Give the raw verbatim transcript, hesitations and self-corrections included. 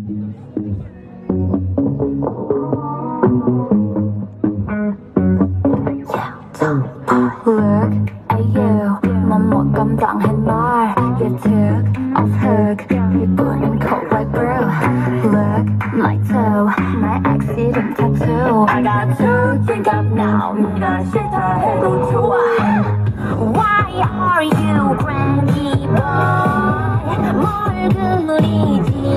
Look at you, 넌 못 감당해 날. You took off hook, 기분은 cold like brew. Look, my toe, my accident tattoo. I got to drink up now, 네가 싫다 해도 좋아. Why are you granny boy? 뭘 그리지